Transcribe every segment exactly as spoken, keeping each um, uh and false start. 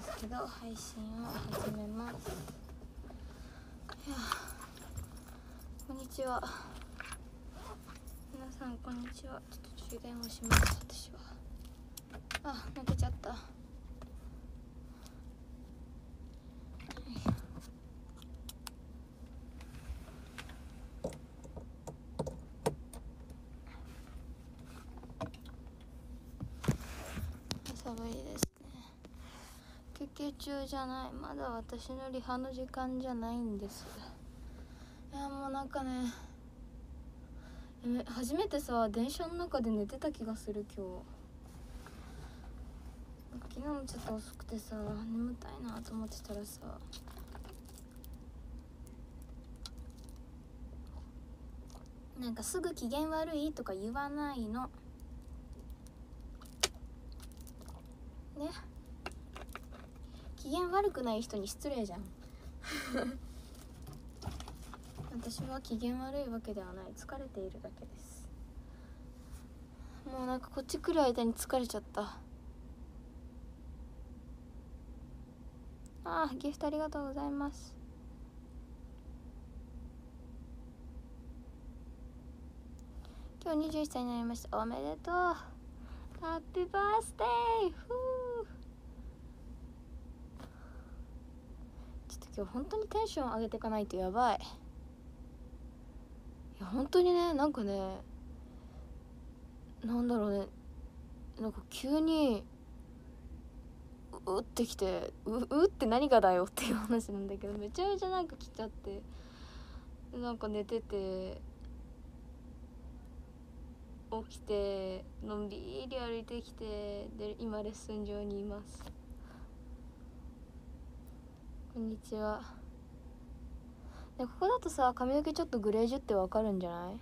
ですけど、配信を始めます。いや、こんにちは皆さん、こんにちは。ちょっと充電をします。私はあ、泣けちゃった。寒いですね。休憩中じゃない、まだ私のリハの時間じゃないんです。いや、もうなんかね、初めてさ、電車の中で寝てた気がする今日。昨日もちょっと遅くてさ、眠たいなと思ってたらさ、なんかすぐ機嫌悪いとか言わないのね。機嫌悪くない人に失礼じゃん私は機嫌悪いわけではない、疲れているだけです。もうなんかこっち来る間に疲れちゃった。あー、ギフトありがとうございます。今日にじゅういっさいになりました。おめでとう。ハッピーバースデー。ふう。ちょっと今日本当にテンション上げていかないとやばい。いや本当にね、なんかね、なんだろうね、なんか急にううってきて、ううって何がだよっていう話なんだけど、めちゃめちゃなんか来ちゃって、なんか寝てて起きてのんびり歩いてきて、で今レッスン場にいます。こんにちは。でここだとさ、髪の毛ちょっとグレージュってわかるんじゃない？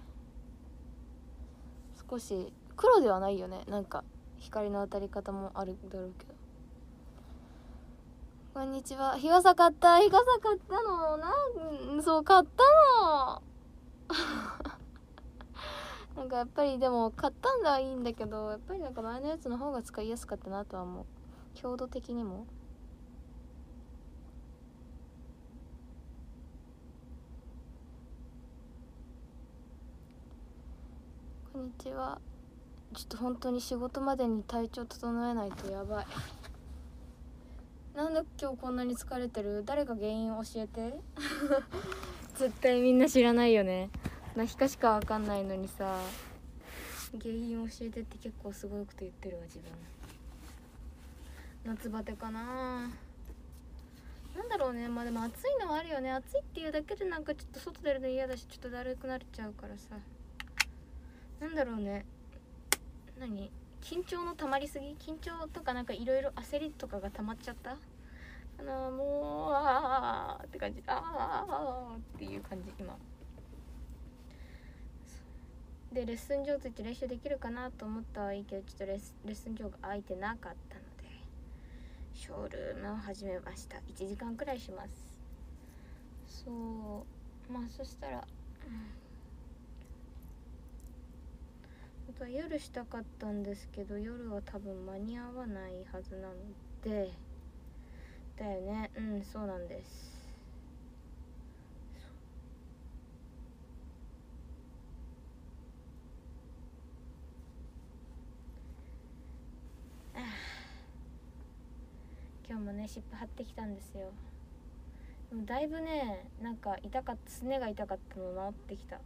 少し黒ではないよね。なんか光の当たり方もあるだろうけど。こんにちは。日傘買った。日傘買ったの。なんそう買ったのなんかやっぱりでも買ったんだはいいんだけど、やっぱりなんか前のやつの方が使いやすかったなとは思う。強度的にも。こんにちは。ちょっと本当に仕事までに体調整えないとやばい。なんで今日こんなに疲れてる？誰か原因教えて絶対みんな知らないよね。なひかしかわかんないのにさ、原因教えてって結構すごいこと言ってるわ自分。夏バテかな。なんだろうね。まあでも暑いのはあるよね。暑いっていうだけでなんかちょっと外出るの嫌だし、ちょっとだるくなっちゃうからさ。なんだろうね。何？緊張の溜まりすぎ？緊張とかなんかいろいろ焦りとかが溜まっちゃった？あのもうあーって感じ。あーっていう感じ今。でレッスン場ついて練習できるかなと思ったはいいけど、ちょっとレッスレッスン場が空いてなかったのでショールームを始めました。いちじかんくらいします。そうまあそしたら、うん、本当は夜したかったんですけど、夜は多分間に合わないはずなので、だよね。うんそうなんです。今日もね湿布貼ってきたんですよ。でもだいぶね、なんか痛かった、すねが痛かったの治ってきた。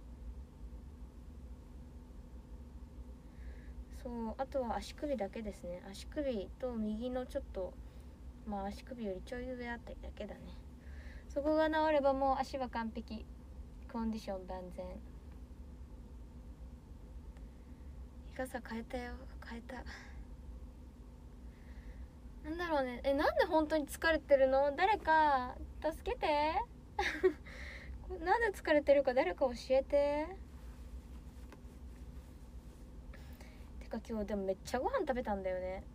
そう、あとは足首だけですね。足首と右のちょっと、まあ足首よりちょい上あたりだけだね。そこが治ればもう足は完璧、コンディション万全。日傘変えたよ、変えた。なんだろうね、え、なんで本当に疲れてるの？誰か助けてなんで疲れてるか誰か教えて。てか今日でもめっちゃご飯食べたんだよね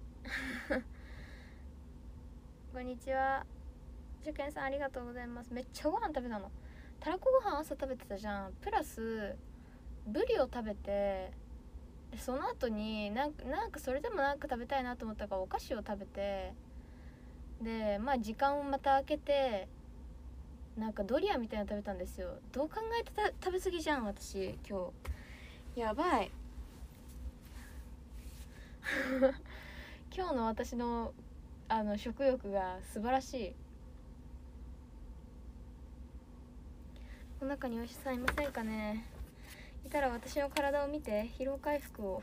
こんにちは。受験さんありがとうございます。めっちゃご飯食べたの。たらこご飯朝食べてたじゃん。プラスブリを食べて、でその後になんかなんかそれでもなんか食べたいなと思ったからお菓子を食べて、 でまあ時間をまた空けてなんかドリアみたいなの食べたんですよ。どう考えてた食べ過ぎじゃん私今日やばい今日の私のあの食欲が素晴らしい。この中にお医者さんいませんかね。いたら私の体を見て疲労回復を。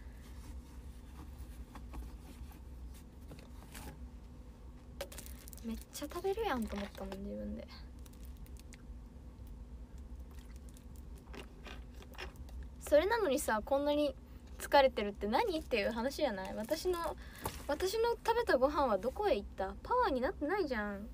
めっちゃ食べるやんと思ったもん自分で。それなのにさこんなに疲れてるって何っていう話じゃない。私の私の食べたご飯はどこへ行った。パワーになってないじゃん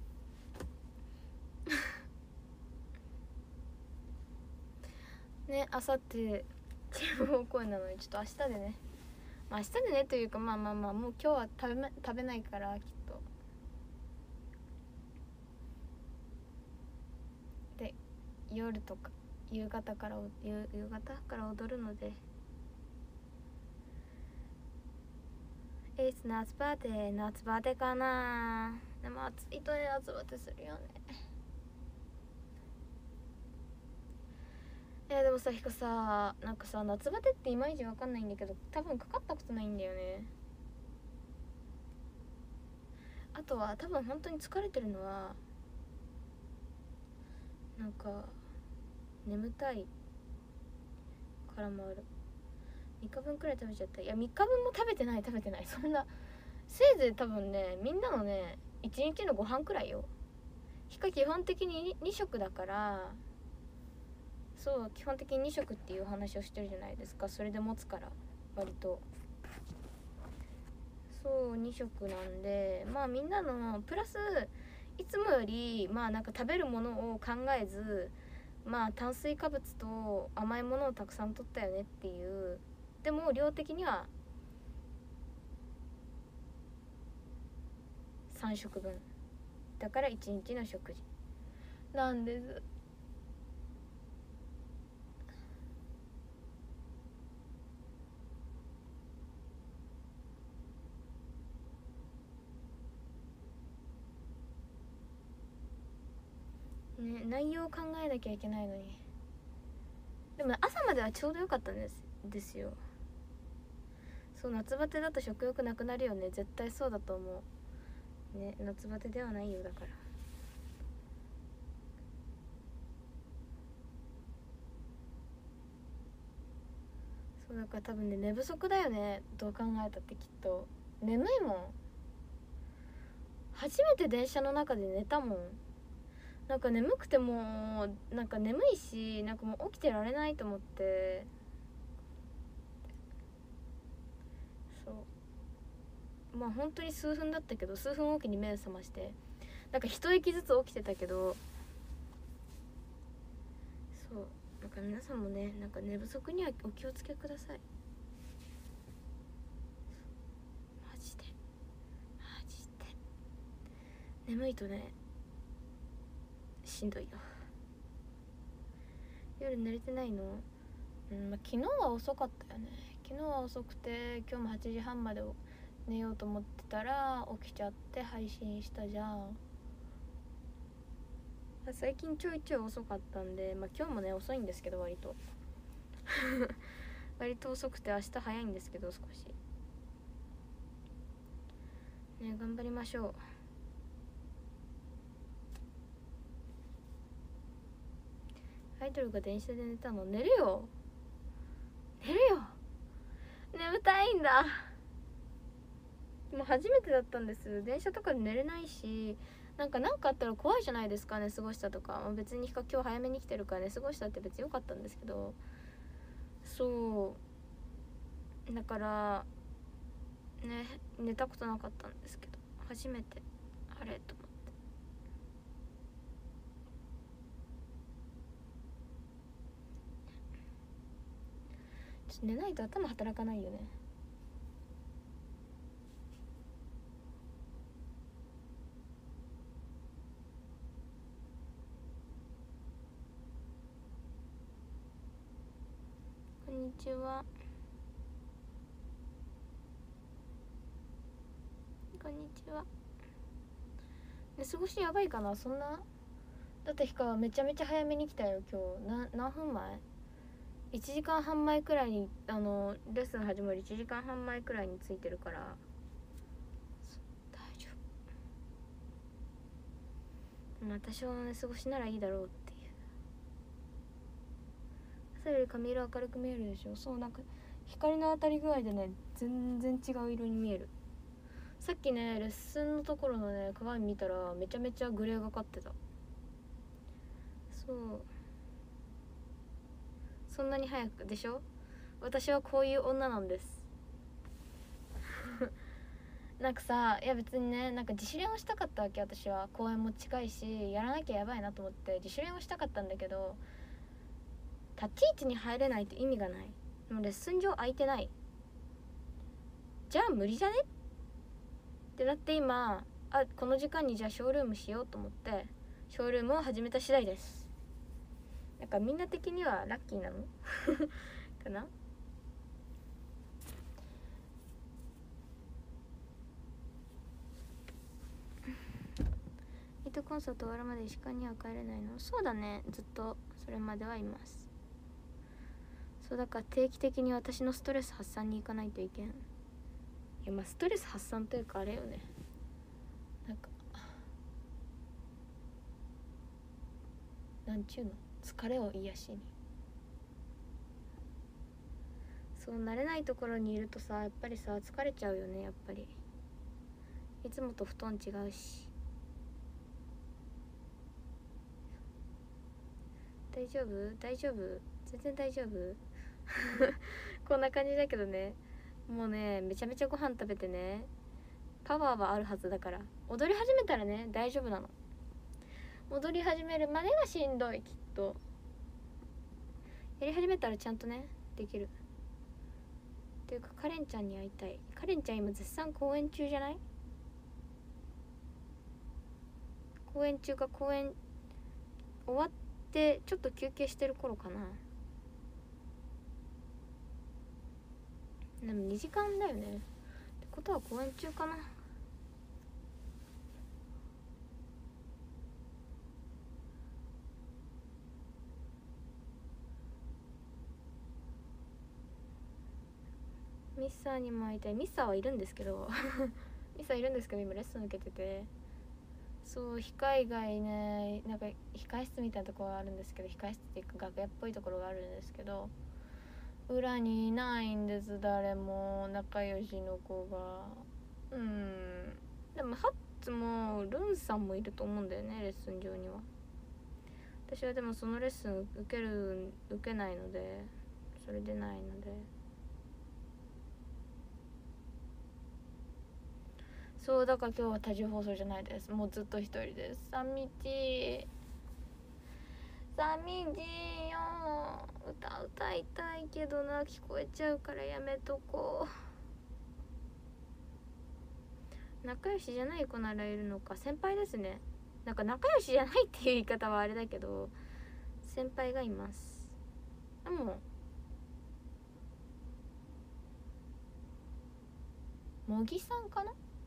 ね。あさってチーム方向なのにちょっと明日でね、まあ、明日でねというかまあまあまあもう今日は食べ、ま、食べないからきっと。で夜とか夕方から夕夕方から踊るので。いつ夏バテ夏バテかな。でも暑いとね夏バテするよね。えー、でもさひかさなんかさ夏バテっていまいちわかんないんだけど多分かかったことないんだよね。あとは多分本当に疲れてるのはなんか眠たいからもある。みっかぶんくらい食べちゃった。いやみっかぶんも食べてない食べてないそんな。せいぜい多分ねみんなのねいちにちのご飯くらいよ。ひか基本的にに食だから。そう基本的にに食っていう話をしてるじゃないですか。それで持つから割とそうに食なんでまあみんなのプラスいつもよりまあなんか食べるものを考えずまあ炭水化物と甘いものをたくさん取ったよねっていう。でも量的にはさん食分だからいちにちの食事なんです。ね、内容を考えなきゃいけないのに。でも朝まではちょうどよかったんですですよ。そう夏バテだと食欲なくなるよね。絶対そうだと思うね。夏バテではないよだから。そうだから多分ね寝不足だよねどう考えたってきっと。眠いもん。初めて電車の中で寝たもん。なんか眠くてもなんか眠いしなんかもう起きてられないと思って。そうまあ本当に数分だったけど数分おきに目を覚ましてなんか一息ずつ起きてたけど。そうなんか皆さんもねなんか寝不足にはお気をつけください。マジでマジで眠いとねしんどいよ。夜寝れてないの。うんまあ、昨日は遅かったよね。昨日は遅くて今日もはちじはんまで寝ようと思ってたら起きちゃって配信したじゃん。最近ちょいちょい遅かったんで、まあ、今日もね遅いんですけど割と割と遅くて明日早いんですけど少しね頑張りましょう。アイドルが電車で寝たの。寝るよ寝るよ眠たいんだ。もう初めてだったんです。電車とかで寝れないしなんか何かあったら怖いじゃないですか。寝過ごしたとか、まあ、別に今日早めに来てるから寝過ごしたって別に良かったんですけど。そうだからね寝たことなかったんですけど初めてあれと思って。ちょっと寝ないと頭働かないよね。こんにちは。こんにちは。 過ごしやばいかな。そんなだってひかめちゃめちゃ早めに来たよ今日。な何分前？いちじかんはん前くらいに、あのレッスン始まるいちじかんはん前くらいに着いてるから、大丈夫。まあ多少の寝過ごしならいいだろうっていう。朝より髪色明るく見えるでしょ。そう、なんか光の当たり具合でね全然違う色に見える。さっきねレッスンのところのね鏡見たらめちゃめちゃグレーがかってた。そう、そんなに早くでしょ。私はこういう女なんですなんかさ、いや別にね、なんか自主練をしたかったわけ。私は公演も近いしやらなきゃやばいなと思って自主練をしたかったんだけど、立ち位置に入れないと意味がない。もうレッスン上空いてない。じゃあ無理じゃねってなって、今あこの時間にじゃあショールームしようと思ってショールームを始めた次第です。なんかみんな的にはラッキーなのかな。イートコンサート終わるまで石川には帰れないの？そうだね、ずっとそれまではいます。そうだから定期的に私のストレス発散に行かないといけん。いやまあストレス発散というかあれよね、なんかなんちゅうの、疲れを癒しに。そう慣れないところにいるとさ、やっぱりさ疲れちゃうよね。やっぱりいつもと布団違うし。大丈夫大丈夫全然大丈夫こんな感じだけどね、もうねめちゃめちゃご飯食べてねパワーはあるはずだから、踊り始めたらね大丈夫なの。踊り始めるまでがしんどい。きっとやり始めたらちゃんとねできるっていうか、カレンちゃんに会いたい。カレンちゃん今絶賛公演中じゃない？公演中か公演終わってちょっと休憩してる頃かな。でもにじかんだよねってことは公演中かな。ミッサーにも会いたい。ミッサーはいるんですけどミッサーいるんですけど今レッスン受けてて、そう控え外ね、なんか控室みたいなところがあるんですけど、控室っていうか楽屋っぽいところがあるんですけど、裏にいないんです、誰も仲良しの子が。うん、でもハッツもルンさんもいると思うんだよね、レッスン上には。私はでもそのレッスン受ける受けないので、それでないので。そうだから今日は多重放送じゃないです。もうずっと一人です。寂しい寂しいよ。歌歌いたいけどな、聞こえちゃうからやめとこう。仲良しじゃない子ならいるのか。先輩ですね。なんか仲良しじゃないっていう言い方はあれだけど、先輩がいます。でも茂木さんかな。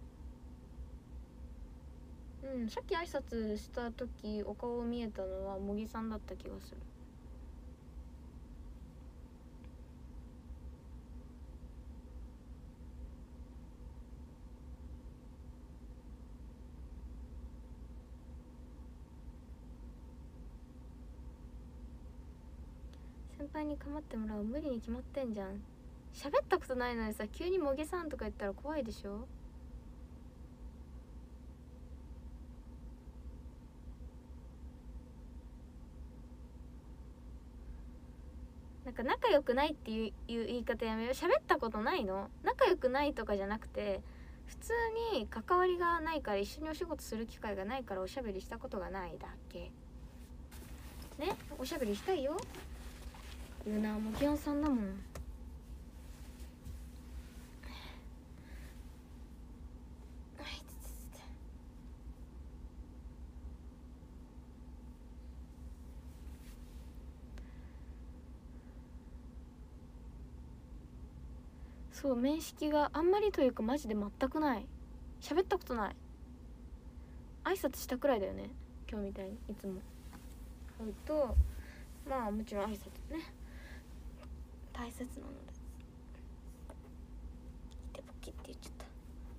うん、さっき挨拶した時お顔見えたのは茂木さんだった気がする。先輩に構ってもらう、無理に決まってんじゃん。喋ったことないのにさ急に茂木さんとか言ったら怖いでしょ。なんか仲良くないっていう言い方やめよう。喋ったことないの？仲良くないとかじゃなくて、普通に関わりがないから、一緒にお仕事する機会がないからおしゃべりしたことがないだけね。おしゃべりしたいよ。ルナーもギョンさんだもん。そう面識があんまりというかマジで全くない。喋ったことない。 挨拶したくらいだよね、今日みたいにいつも会うと、まあもちろん挨拶ね大切なので。でポキって言っちゃった。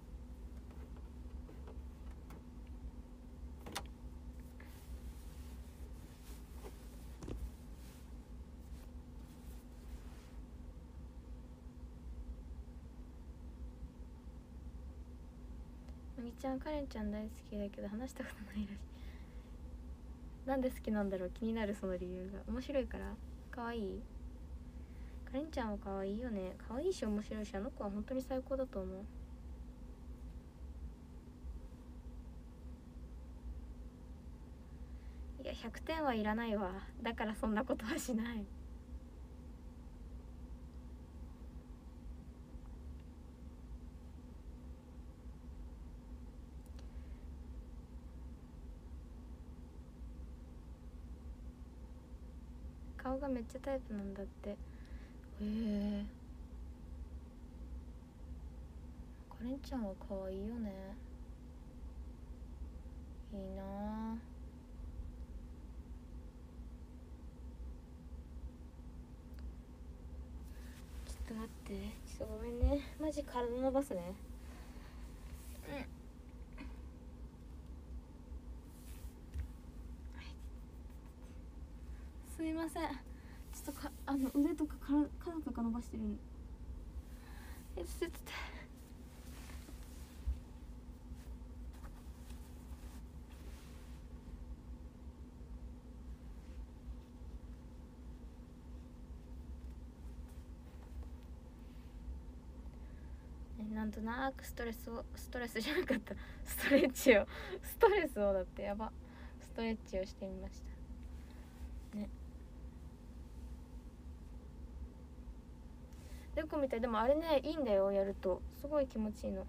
まぎちゃんカレンちゃん大好きだけど話したことないらしい。なんで好きなんだろう、気になるその理由が。面白いから？可愛い？カレンちゃんは可愛いよね。可愛いし面白いし、あの子は本当に最高だと思う。いやひゃくてんはいらないわ、だからそんなことはしない。顔がめっちゃタイプなんだって。へえ。カレンちゃんは可愛いよね。いいなあ。ちょっと待って、ちょっとごめんね、マジ体伸ばすね。うん。すいません、ちょっとかあの腕とかから肩とか伸ばしてるんで。えつてつて。なんとなくストレスをストレスじゃなかったストレッチをストレスをだってやばストレッチをしてみましたね。でこみたい。でもあれねいいんだよ、やるとすごい気持ちいいの。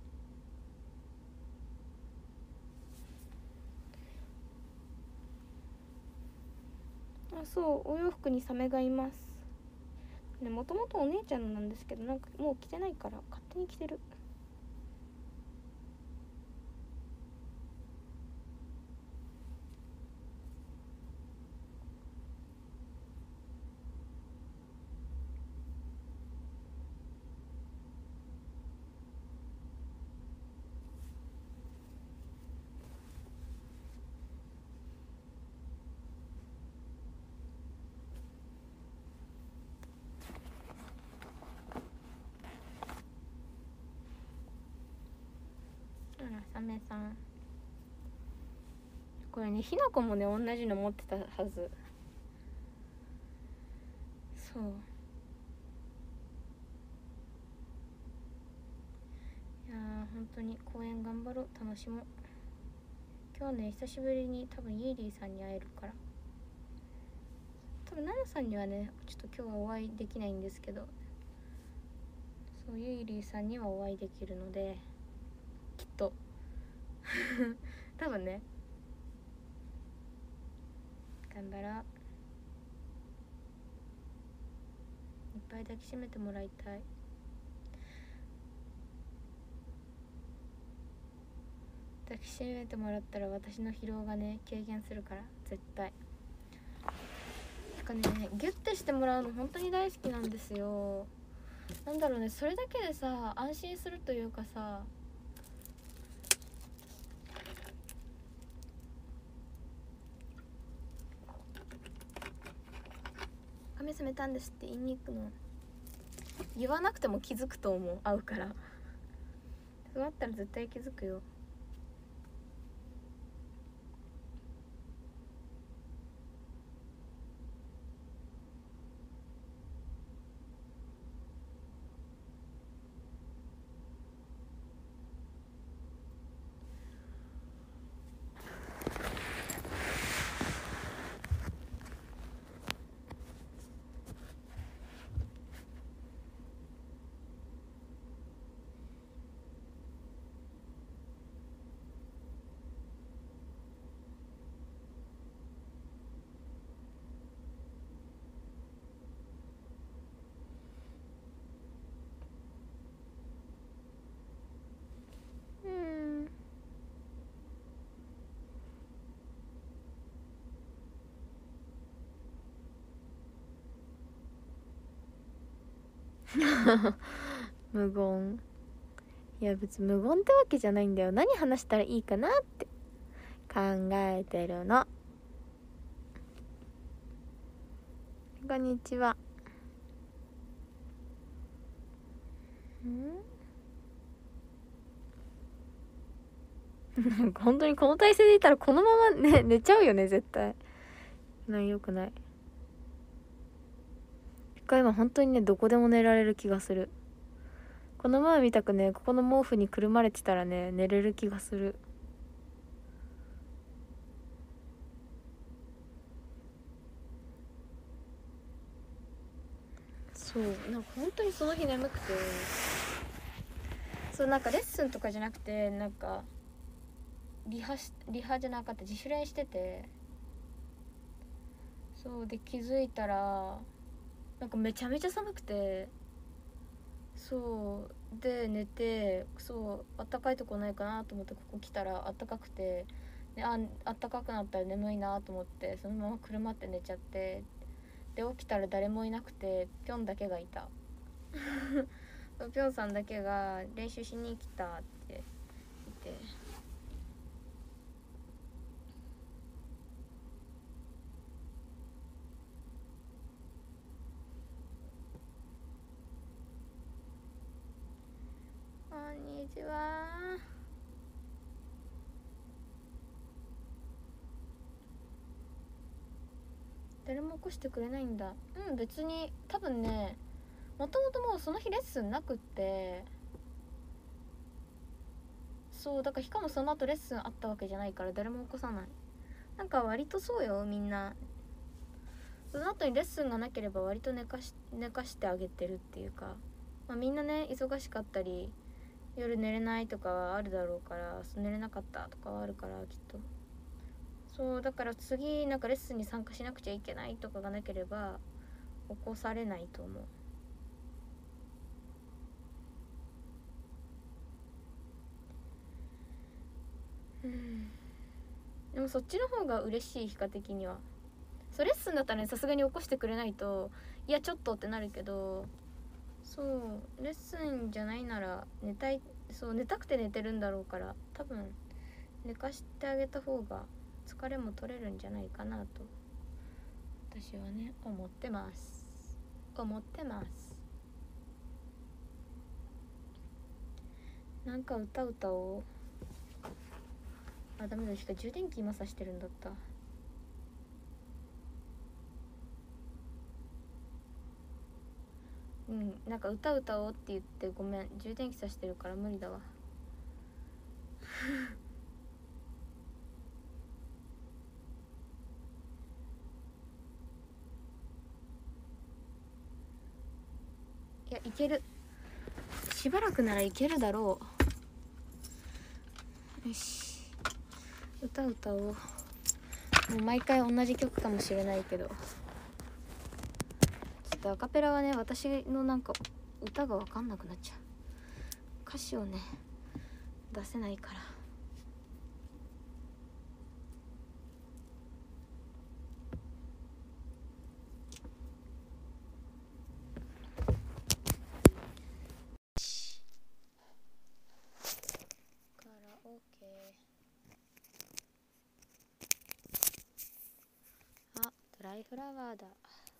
あ、そうお洋服にサメがいますね。もともとお姉ちゃんなんですけど、なんかもう着てないから勝手に着てる。あらサメさん、これねひなこもね同じの持ってたはず。そういやー本当に公演頑張ろう、楽しもう。今日ね久しぶりに多分イーリーさんに会えるから、多分ナナさんにはねちょっと今日はお会いできないんですけど、そうユイリーさんにはお会いできるのできっと多分ね頑張ろう。いっぱい抱きしめてもらいたい。抱きしめてもらったら私の疲労がね軽減するから絶対。てかねギュッてしてもらうの本当に大好きなんですよ。なんだろうね、それだけでさ安心するというかさ、髪染めたんですって言いに行くの言わなくても気づくと思う、会うから。そうなったら絶対気づくよ。 無言。いや別に無言ってわけじゃないんだよ。何話したらいいかなって考えてるの。こんにちは。ん本当にこの体勢でいたらこのままね寝ちゃうよね絶対。ないよくない。一回今本当にねどこでも寝られる気がする。この前見たくねここの毛布にくるまれてたらね寝れる気がする。そうなんか本当にその日眠くて、そうなんかレッスンとかじゃなくてなんかリハしリハじゃなかった自主練してて、そうで気づいたらなんかめちゃめちゃ寒くて、そうで寝て、そうあったかいとこないかなと思ってここ来たらあったかくて、でああったかくなったら眠いなと思ってそのままくるまって寝ちゃって、で起きたら誰もいなくてぴょんだけがいたぴょんさんだけが練習しに来たって言って、こんにちは。誰も起こしてくれないんだ。うん別に多分ねもともともうその日レッスンなくって、そうだからしかもその後レッスンあったわけじゃないから誰も起こさない。なんか割とそうよみんな。その後にレッスンがなければ割と寝かし寝かしてあげてるっていうか、まあ、みんなね忙しかったり夜寝れないとかはあるだろうから、寝れなかったとかはあるからきっと。そうだから次なんかレッスンに参加しなくちゃいけないとかがなければ起こされないと思う。うんでもそっちの方が嬉しい。比較的にはそうレッスンだったらねさすがに起こしてくれないといやちょっとってなるけど、そうレッスンじゃないなら寝たい、そう寝たくて寝てるんだろうから多分寝かしてあげた方が疲れも取れるんじゃないかなと私はね思ってます思ってます。なんか歌歌おう。あダメだ、しか充電器今さしてるんだった。うんなんか歌歌おうって言ってごめん充電器さしてるから無理だわいやいける、しばらくならいけるだろう。よし歌歌おう。もう毎回同じ曲かもしれないけどちょっとアカペラはね私のなんか歌が分かんなくなっちゃう。歌詞をね出せないから。カラオケあドライフラワーだ。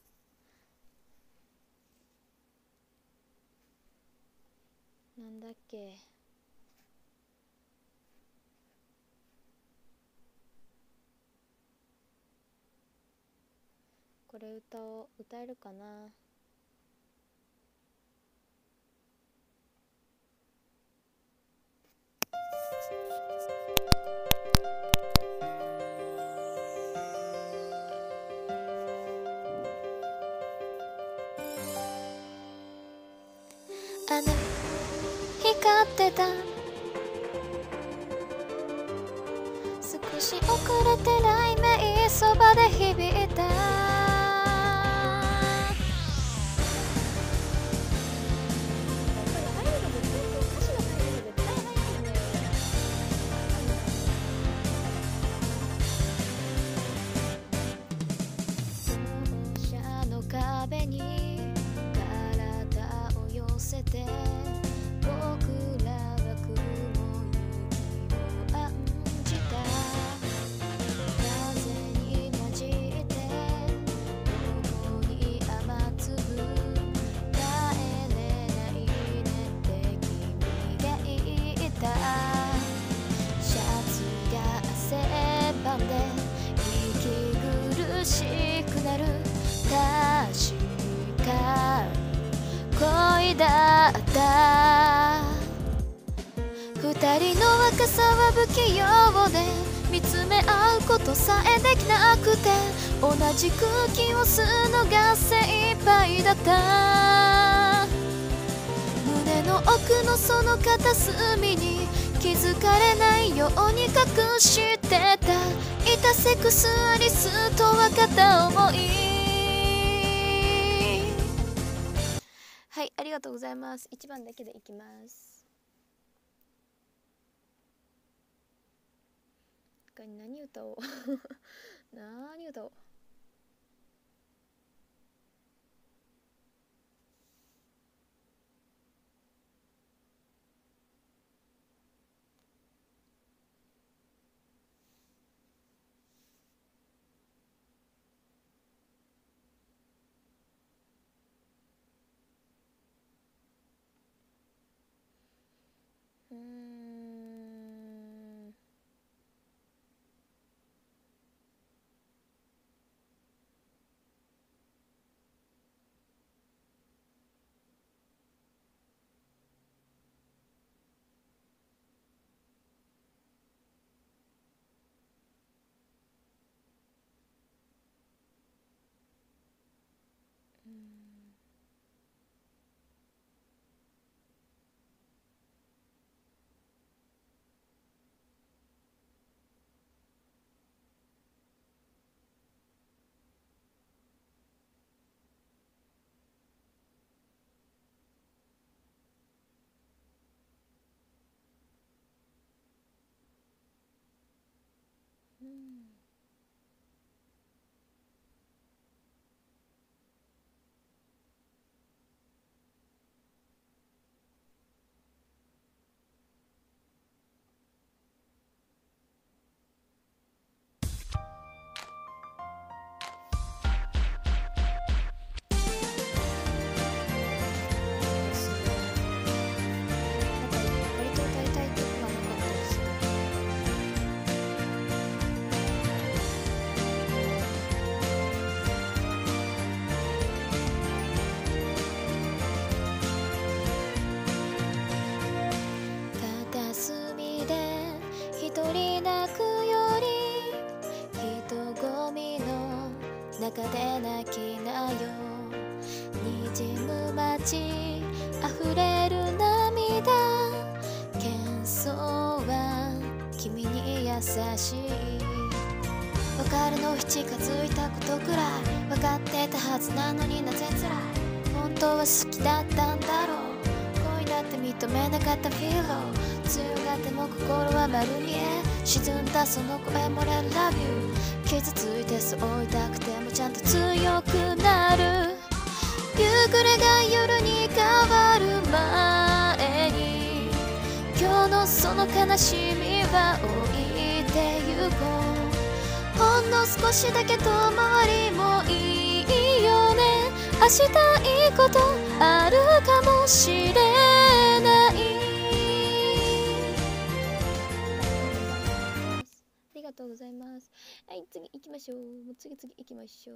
なんだっけこれ歌おう。歌えるかな。あの光ってた少し遅れて雷鳴そばで響いた。校舎の壁に体をりだった。二人の若さは不器用で見つめ合うことさえできなくて、同じ空気を吸うのが精一杯だった。胸の奥のその片隅に気づかれないように隠してた、いたセクスアリスとは片思い。はい、ありがとうございます。いちばんだけでいきます。何歌おう何歌おう。うーんうん割と歌いたい曲がなかったです。片隅で一人泣くより人混みの中で泣きなよ。滲む街溢れる涙、喧騒は君に優しい。別れの日近づいたことくらい分かってたはずなのになぜ辛い。本当は好きだったんだろう。恋だって認めなかったフィーロー。強がっても心は丸見え。沈んだその声も Let love you。 傷ついてそう痛くてもちゃんと強くなる。夕暮れが夜に変わる前に今日のその悲しみは置いてゆこう。ほんの少しだけ遠回りもいいよね。明日いいことあるかもしれない。ありがとうございます。はい、次行きましょう。もう次々行きましょう。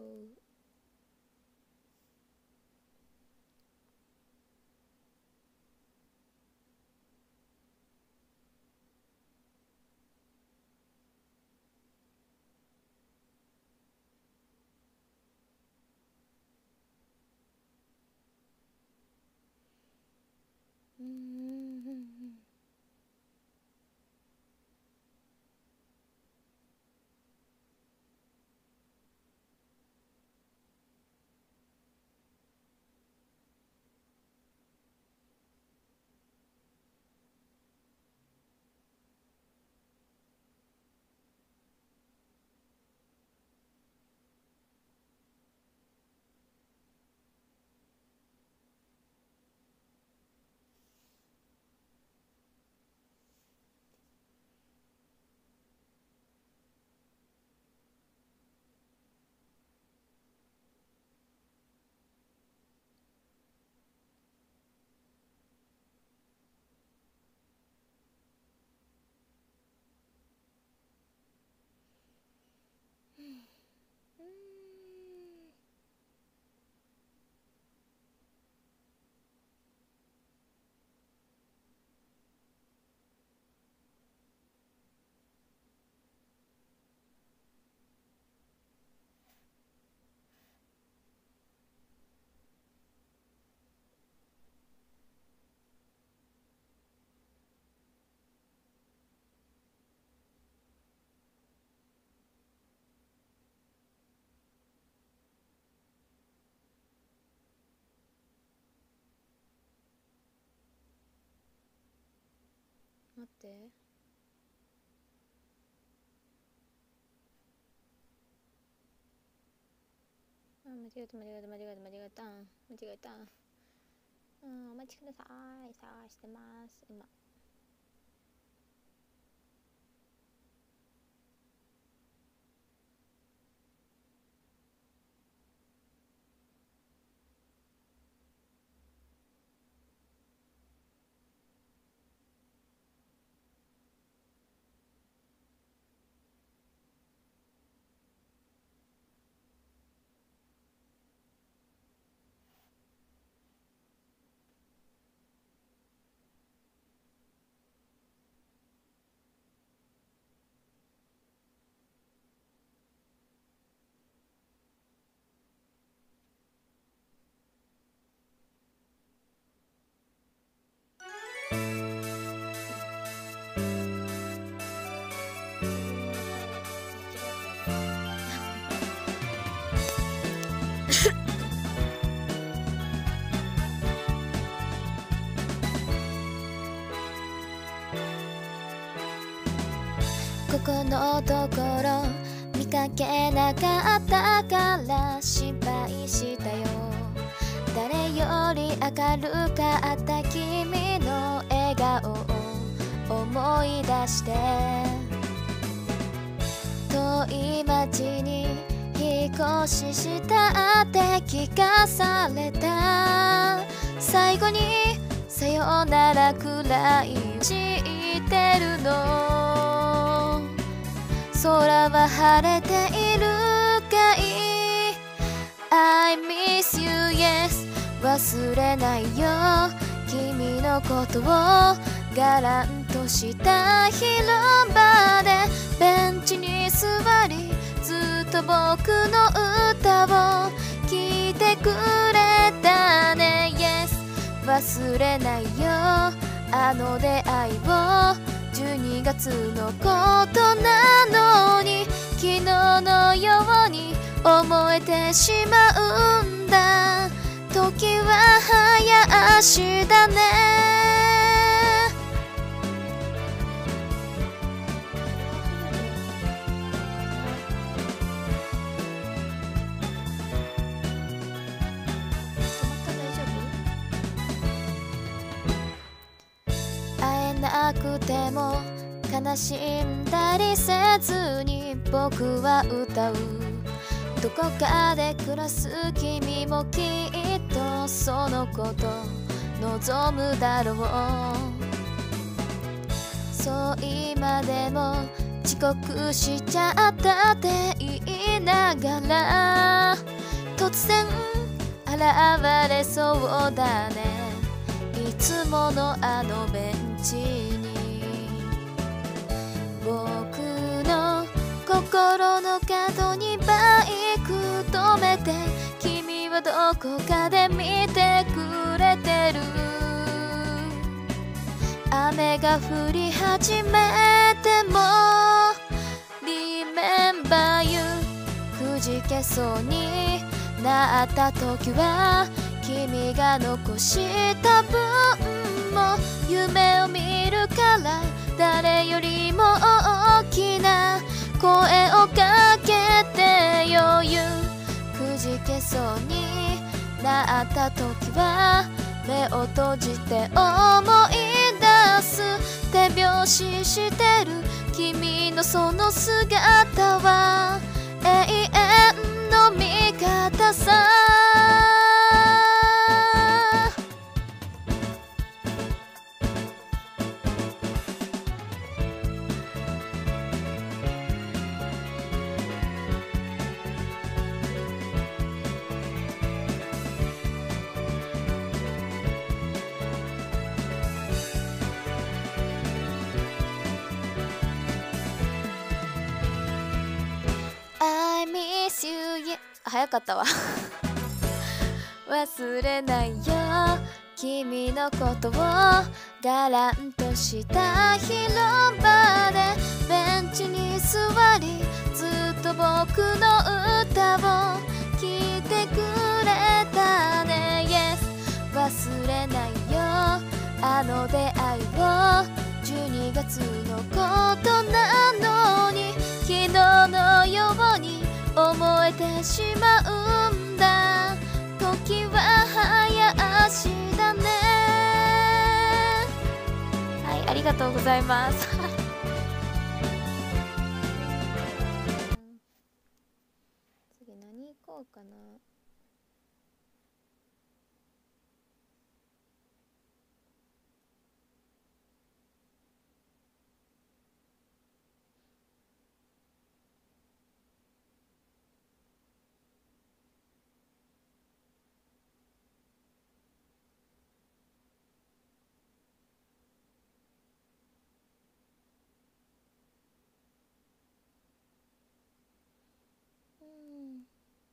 うーん待って、あ、間違えた間違えた間違えた間違えた間違えた。うん、お待ちください。探してます今。ここのところ見かけなかったから心配したよ。誰より明るかった君の笑顔を思い出して、遠い街に引っ越ししたって聞かされた。最後にさよならくらい知ってるの。空は晴れているかい？ I miss you, yes 忘れないよ君のことを。がらんとした広場でベンチに座り、ずっと僕の歌を聴いてくれたね Yes 忘れないよあの出会いを。じゅうにがつのことなのに昨日のように思えてしまうんだ。時は早足だね。会えなくても悲しんだりせずに僕は歌う。どこかで暮らす君もきっとそのこと望むだろう。そう今でも遅刻しちゃったって言いながら突然現れそうだね。いつものあのベンチに僕の心の角にバイク止めて、君はどこかで見てくれてる。雨が降り始めても Remember you くじけそうになった時は君が残した分も夢を見るから、誰よりも大きな声をかけてよ。ゆくじけそうになった時は目を閉じて思い出す。手拍子してる君のその姿は永遠の味方さ。I miss you, yeah 早かったわ忘れないよ君のことを。がらんとした広場でベンチに座り、ずっと僕の歌を聴いてくれたね Yes 忘れないよあの出会いを。じゅうにがつのことなのに昨日のように思えてしまうんだ。時は早足だね。はい、ありがとうございます次何行こうかな。うん。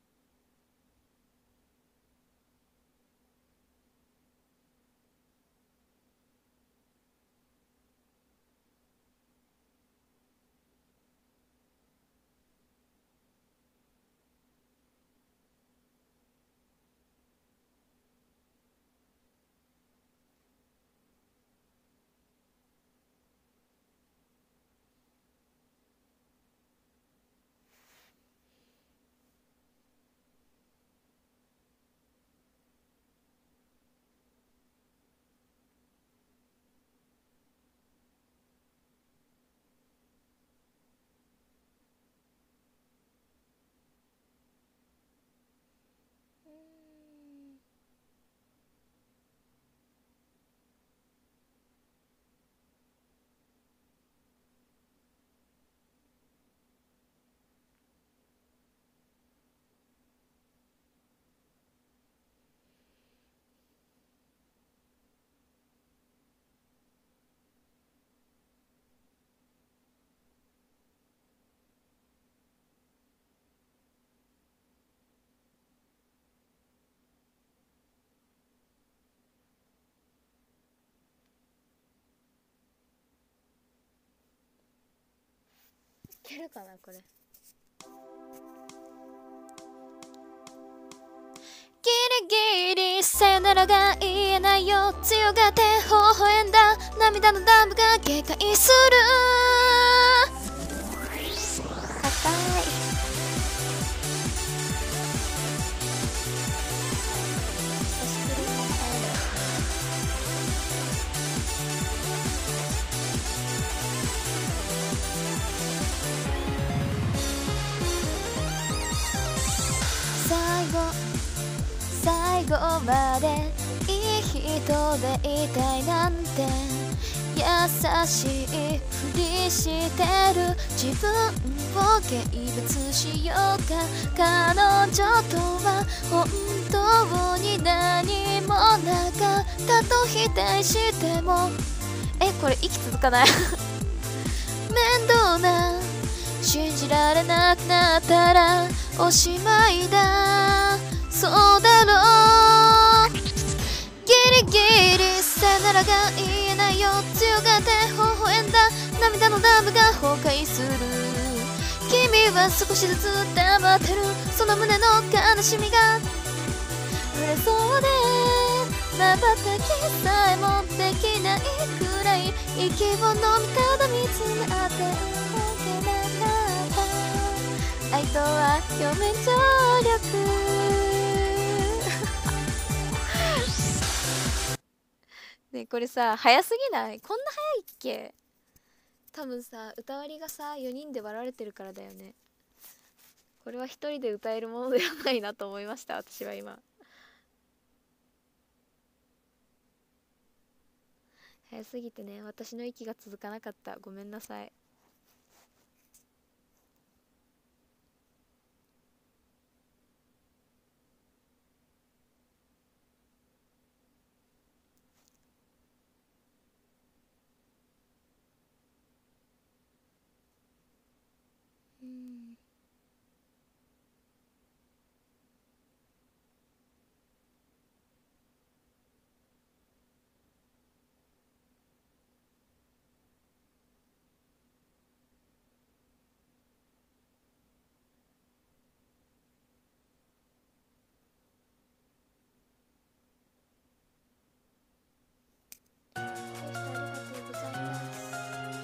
いけるかなこれ。ギリギリさよならが言えないよ。強がって微笑んだ涙のダムが警戒する。硬い。久しぶりに会える。最後最後までいい人でいたいなんて優しいふりしてる自分を軽蔑しようか。彼女とは本当に何もなかったと否定してもえこれ息続かない面倒な信じられなくなったらおしまいだ。そうだろう。ギリギリさよならが言えないよ。強がって微笑んだ涙のダムが崩壊する。君は少しずつ黙ってるその胸の悲しみが触れそうで瞬きさえもできないくらい息を飲みただ見つめ合って動けなかった。愛とは表面張力ねえこれさ早すぎない？こんな早いっけ？多分さ歌割りがさよにんで割られてるからだよね。これはひとりで歌えるものではないなと思いました私は今。早すぎてね私の息が続かなかった。ごめんなさい。うんありがとうございます。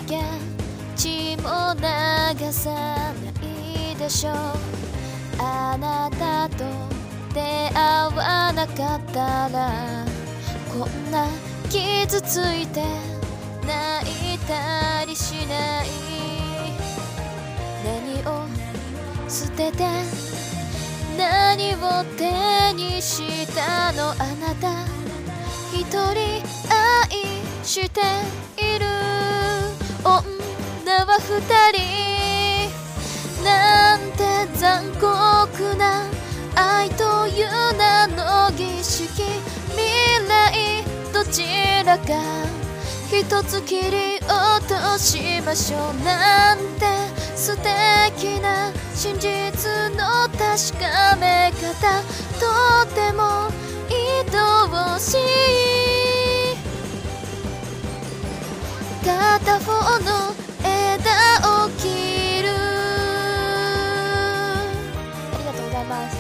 け血も流さないでしょう。あなたと出会わなかったらこんな傷ついて泣いたりしない。何を捨てて何を手にしたの。あなた一人愛している女は二人。なんて残酷な愛という名の儀式。未来どちらか一つ切り落としましょう。なんて素敵な真実の確かめ方。とても愛しい。片方の枝を切る。ありがとうございます。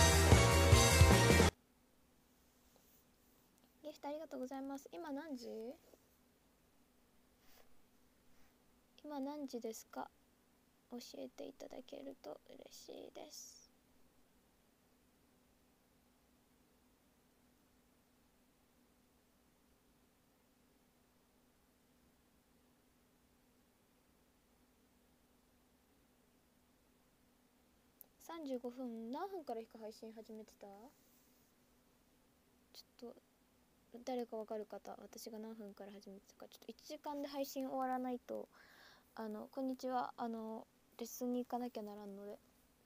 ギフトありがとうございます。今何時？今何時ですか？教えていただけると嬉しいです。さんじゅうごふん、何分から配信始めてた？ちょっと誰かわかる方、私が何分から始めてたか。ちょっといちじかんで配信終わらないと、あのこんにちは、あのレッスンに行かなきゃならんので。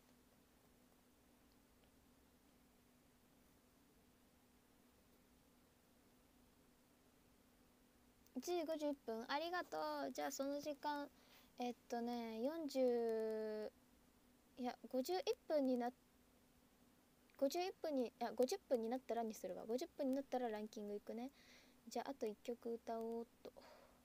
いちじごじゅっぷん、ありがとう。じゃあその時間えっとねよんじゅういやごじゅういっぷんになごじゅういっぷんにいやごじゅっぷんになったらにするわ。ごじゅっぷんになったらランキングいくね。じゃああといっきょく歌おうっと。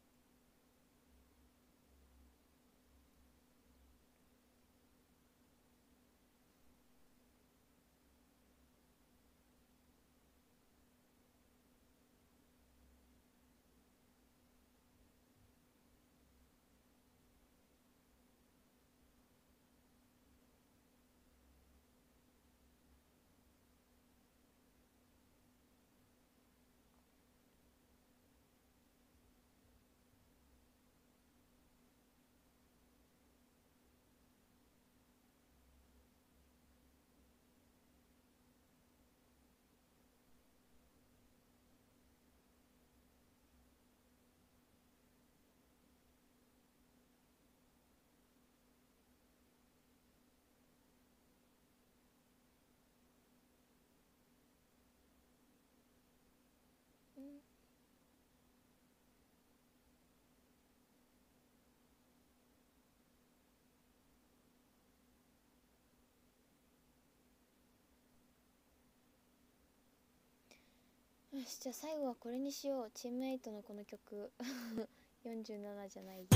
よし、じゃあ最後はこれにしよう。チームメイトのこの曲よんじゅうななじゃないこ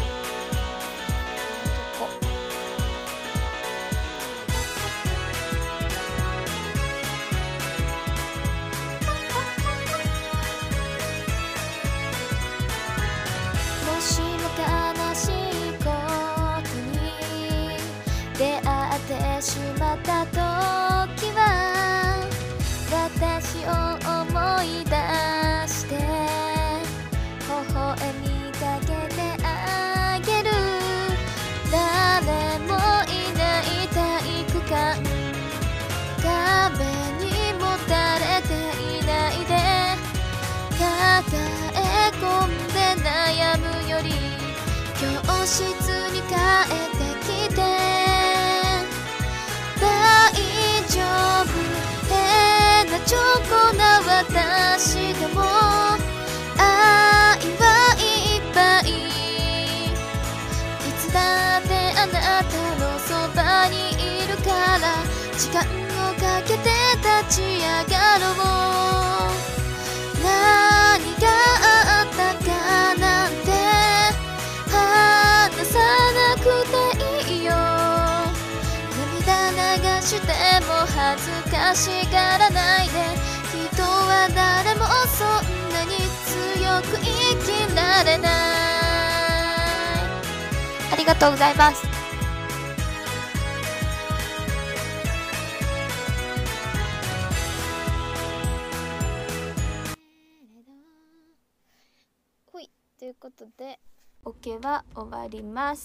のもしも悲しいことに出会ってしまった時は私を思い出して微笑みかけてあげる。誰もいない体育館、壁にもたれていないで抱え込んで悩むより教室に帰ってきて大丈夫、変なチョコな私でも愛はいっぱい。いつだってあなたのそばにいるから時間をかけて立ち上がろう。何があったかなんて話さなくていいよ。涙流しても恥ずかしがらないで。人は誰もそんなに強く生きられない。 りがとうございます。ほい、ということでオケは終わります。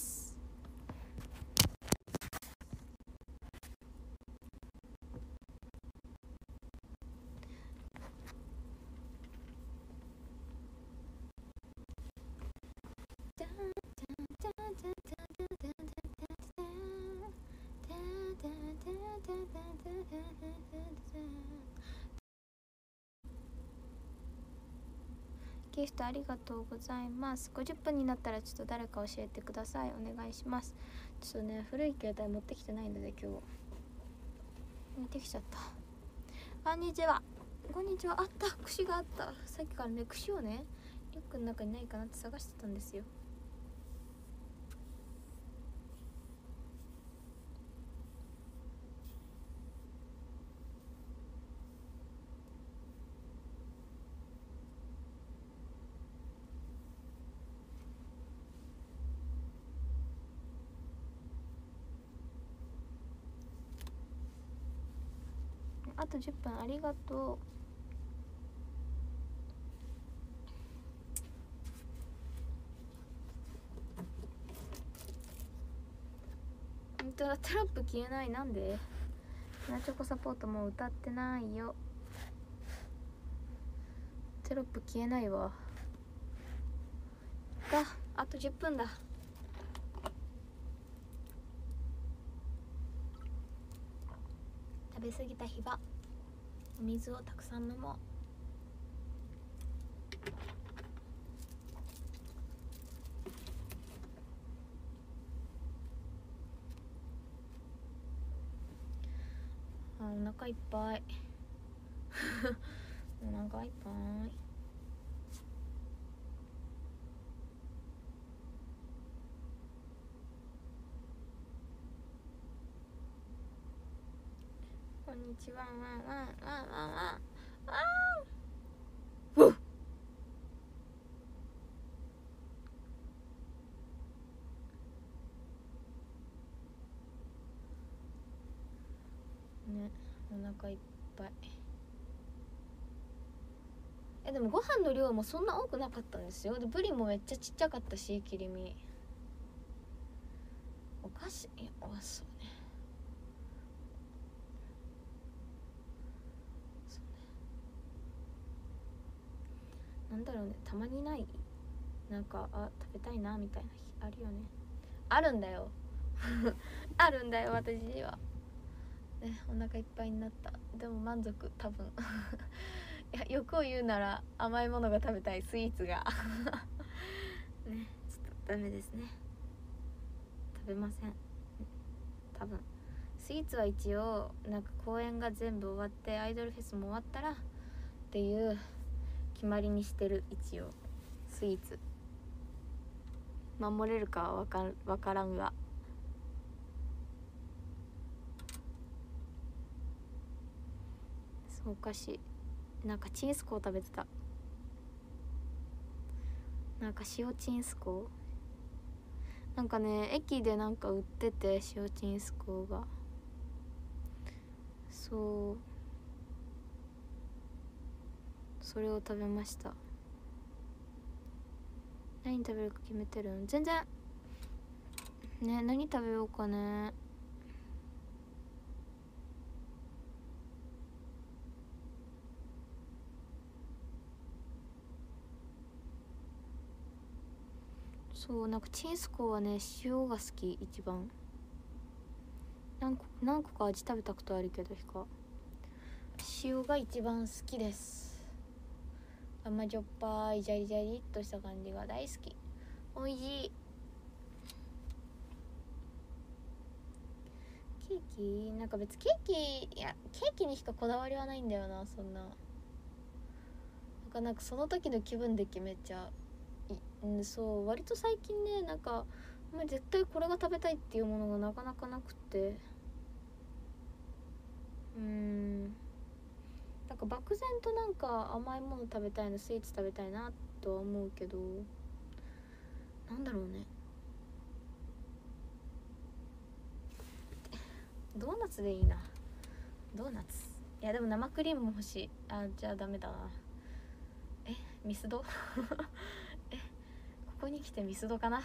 ギフトありがとうございます。ごじゅっぷんになったらちょっと誰か教えてください。お願いします。ちょっとね、古い携帯持ってきてないので今日持ってきちゃった。こんにちは。こんにちは。あった、串があった。さっきからね、串をねリュックの中にないかなって探してたんですよ。あとじゅっぷんありがとう。本当だ、テロップ消えない。なんで？ナチョコサポートもう歌ってないよ。テロップ消えないわ。があとじゅっぷんだ。食べ過ぎた日はお水をたくさん飲もう。あ、お腹いっぱいお腹いっぱい。こんにちは。ワンワンワンワンワンワンワン。うっね、お腹いっぱい。え、でもご飯の量もそんな多くなかったんですよ。でブリもめっちゃちっちゃかったし、切り身おかしい。おそうねなんだろうね、たまにない？なんか、あ、食べたいなみたいな日あるよね。あるんだよあるんだよ、私にはね。お腹いっぱいになった。でも満足、多分いや、欲を言うなら甘いものが食べたい、スイーツがね、ちょっとダメですね。食べません多分。スイーツは一応なんか公演が全部終わってアイドルフェスも終わったらっていう決まりにしてる。一応スイーツ守れるかは分かん、分からんが。そう、お菓子なんかチンスコー食べてた。なんか塩チンスコーなんかね、駅でなんか売ってて、塩チンスコーが。そう、それを食べました。何食べるか決めてるん？全然ね、何食べようかね。そう、なんかチンスコーはね、塩が好き一番。何個何個か味食べたことあるけど、ひか塩が一番好きです。甘じょっぱいジャリジャリっとした感じが大好き。おいしい。ケーキなんか別にケーキいやケーキにしかこだわりはないんだよな。そんななんかなんかその時の気分で決めちゃう。うん、そう割と最近ね、なんかまあ絶対これが食べたいっていうものがなかなかなくて、うーんなんか漠然となんか甘いもの食べたいな、スイーツ食べたいなとは思うけど、なんだろうね、 ドーナツでいいな。ドーナツ、いやでも生クリームも欲しい。あ、じゃあダメだな。え、ミスドえ、ここに来てミスドかな。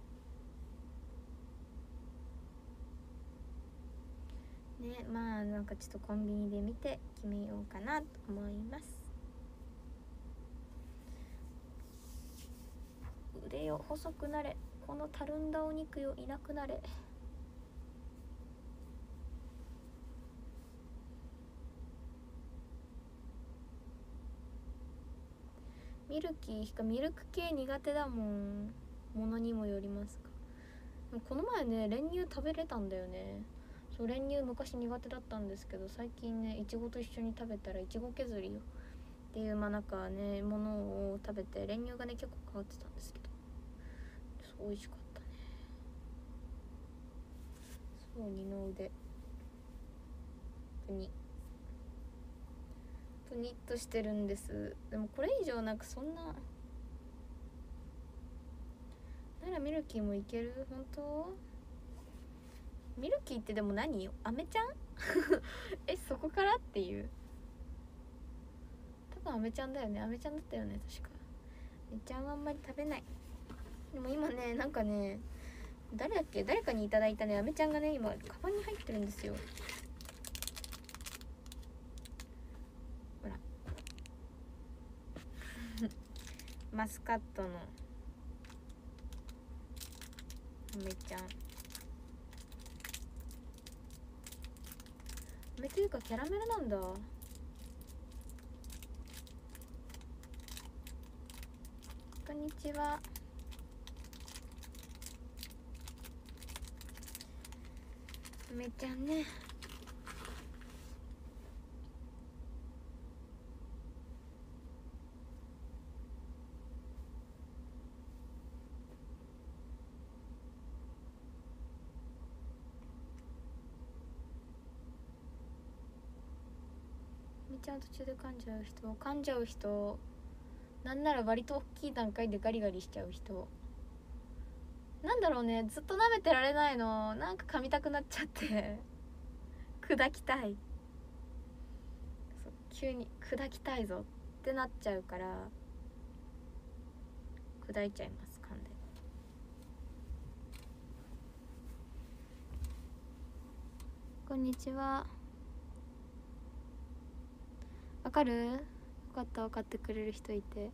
ね、まあなんかちょっとコンビニで見て決めようかなと思います。腕よ細くなれ、このたるんだお肉よいなくなれ。ミルキーかミルク系苦手だもん。ものにもよりますか。でもこの前ね練乳食べれたんだよね。そう練乳昔苦手だったんですけど、最近ねいちごと一緒に食べたらいちご削りよっていうまあなんかねものを食べて練乳がね結構変わってたんですけど、そう美味しかったね。そう二の腕プニプニッとしてるんです。でもこれ以上なんかそんなならミルキーもいける。本当ミルキーってでも何よ、アメちゃんえ、そこからっていう、多分アメちゃんだよね。アメちゃんだったよね確か。アメちゃんはあんまり食べない。でも今ねなんかね誰だっけ、誰かにいただいたねアメちゃんがね今カバンに入ってるんですよ。ほらマスカットのアメちゃん、アメというかキャラメルなんだ。こんにちは。アメちゃんね。ちゃん途中で噛んじゃう人、噛んじゃう人、なんなら割と大きい段階でガリガリしちゃう人、なんだろうね、ずっと舐めてられないの。なんか噛みたくなっちゃって砕きたい、そう急に砕きたいぞってなっちゃうから砕いちゃいます、噛んで。こんにちは。わかる？よかった、分かってくれる人いて。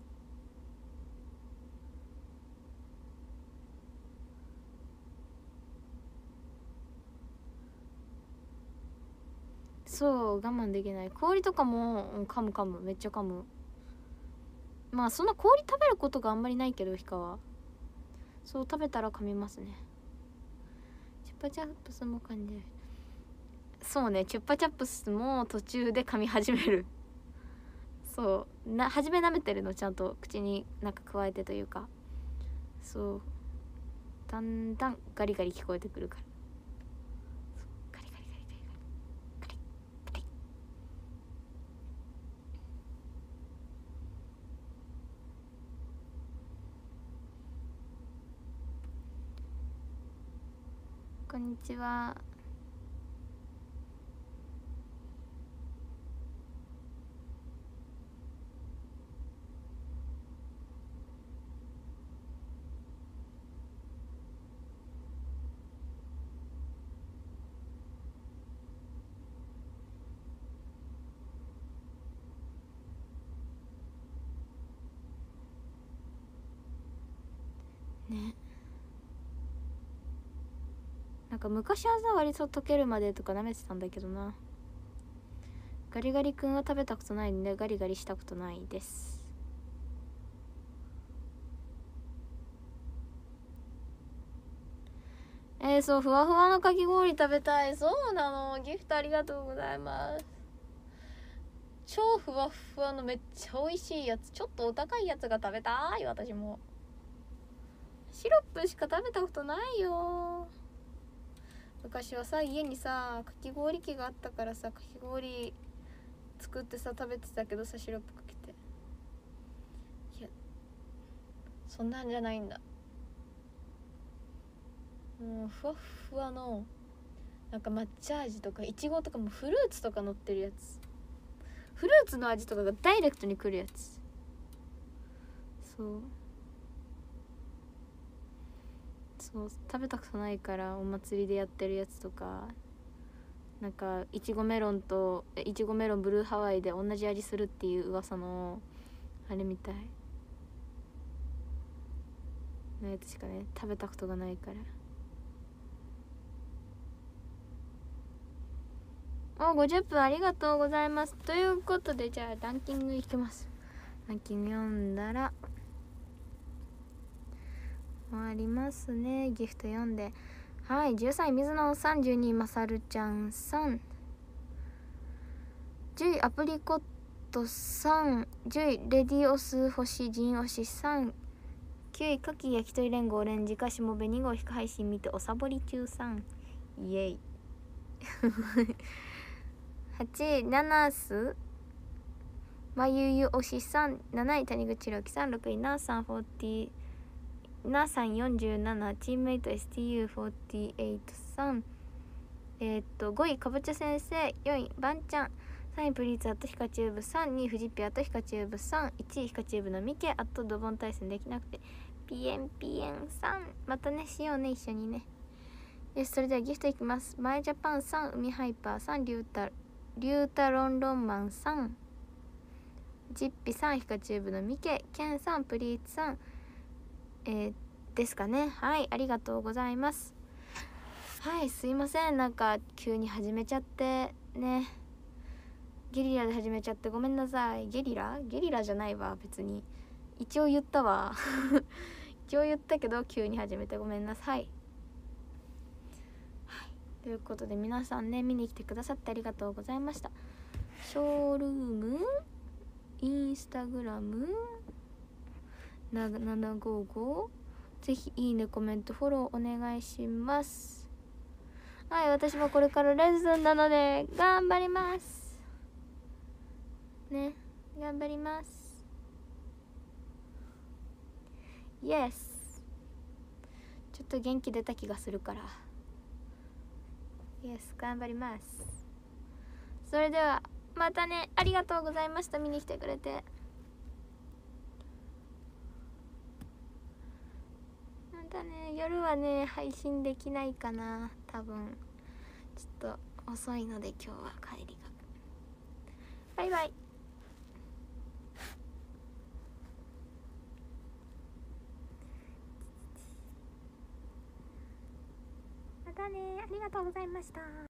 そう、我慢できない。氷とかも、うん、噛む噛む、めっちゃ噛む。まあそんな氷食べることがあんまりないけど、ヒカはそう食べたら噛みますね。チュッパチャップスも噛んでる。そうね、チュッパチャップスも途中で噛み始める。そうな、初め舐めてるの、ちゃんと口になんか加えてというか、そうだんだんガリガリ聞こえてくるから、ガリガリガリガリガリガリガリ。こんにちは。ね、なんか昔はさ割と溶けるまでとか舐めてたんだけどな。ガリガリ君は食べたことないんでガリガリしたことないです。えー、そうふわふわのかき氷食べたい。そうなの、ギフトありがとうございます。超ふわふわのめっちゃ美味しいやつ、ちょっとお高いやつが食べたい。私もシロップしか食べたことないよ。昔はさ家にさかき氷機があったからさ、かき氷作ってさ食べてたけどさ、シロップかけて。いやそんなんじゃないんだ。もうふわふわのなんか抹茶味とかいちごとかもフルーツとか乗ってるやつ、フルーツの味とかがダイレクトにくるやつ。そうそう食べたことないから、お祭りでやってるやつとか、なんかいちごメロンといちごメロンブルーハワイで同じ味するっていう噂のあれみたいのやつしかね食べたことがないから。おごじゅっぷんありがとうございます。ということでじゃあランキングいきます。ランキング読んだら終わりますね。ギフト読んで、はい、じゅうさんい水野さん、じゅうにいまさるちゃんさん、じゅういアプリコットさん、じゅういレディオス星陣推しさん、きゅういかき焼き鳥連合オレンジかしもべに号引く配信見ておさぼり中さん、イエイはちいナナスまゆゆ推しさん、なない谷口ろきさん、ろくいなーさんよんじゅうななさんよんじゅうなな、チームメイト エスティーユーよんじゅうはち さん、えー、っとごいかぼちゃ先生、よんいばんちゃん、さんいプリーツアットヒカチューブさん、にいフジピアットヒカチューブさん、いちいヒカチューブのミケアットドボン対戦できなくてピエンピエンさん、またねしようね一緒にね。よし、それではギフトいきます。マイジャパンさん、海ハイパーさん、リュータリュータロンロンマンさん、ジッピさん、ヒカチューブのミケ、ケンさん、プリーツさん、えー、ですかね。はい、ありがとうございます。はい、すいません、なんか急に始めちゃってね、ゲリラで始めちゃってごめんなさい。ゲリラゲリラじゃないわ、別に一応言ったわ一応言ったけど急に始めてごめんなさい。はい、ということで皆さんね、見に来てくださってありがとうございました。ショールーム、インスタグラムなななごーごー、ぜひいいね、コメント、フォローお願いします。はい、私もこれからレッスンなので頑張りますね、頑張ります。イエス、ちょっと元気出た気がするからイエス、頑張ります。それではまたね、ありがとうございました。見に来てくれてまたね。夜はね配信できないかな、多分ちょっと遅いので今日は帰りが。バイバイ。またね、ありがとうございました。